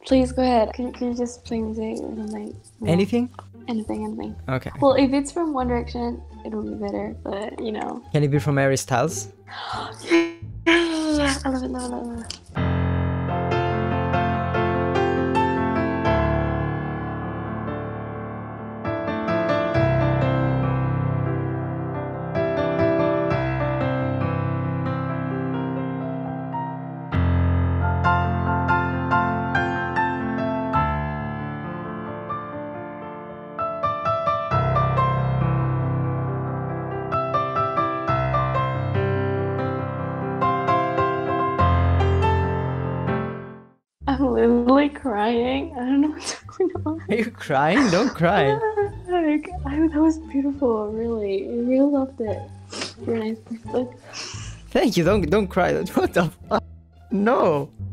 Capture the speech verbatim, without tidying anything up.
Please go ahead. Can, can you just play music or something? Yeah. Anything? Anything, anything. Okay. Well, if it's from One Direction, it'll be better, but you know. Can it be from Harry Styles? Yeah, I love it, love it, love it. I'm literally crying. I don't know what's going on. Are you crying? Don't cry. Like, I, that was beautiful, really. I really loved it. You're a nice person. Thank you. Don't don't cry. What the fuck? No.